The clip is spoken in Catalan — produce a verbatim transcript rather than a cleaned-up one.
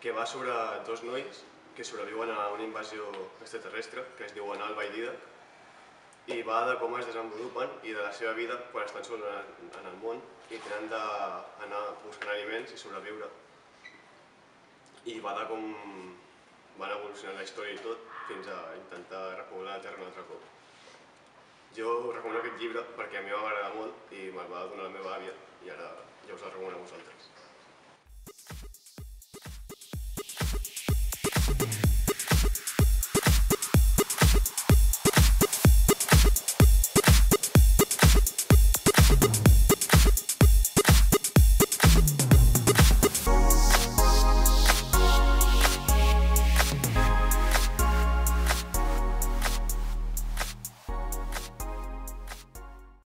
que va sobre dos nois que sobreviuen a una invasió extraterrestre que es diuen Alba i Dídac, i va de com es desenvolupen i de la seva vida quan estan sols en el món i tenen d'anar buscant aliments i sobreviure. I va de com van evolucionant la història i tot fins a intentar repoblar la Terra un altre cop. Jo recomano aquest llibre perquè a mi m'agrada molt i me'l va donar la meva àvia i ara ja us el recomano a vosaltres.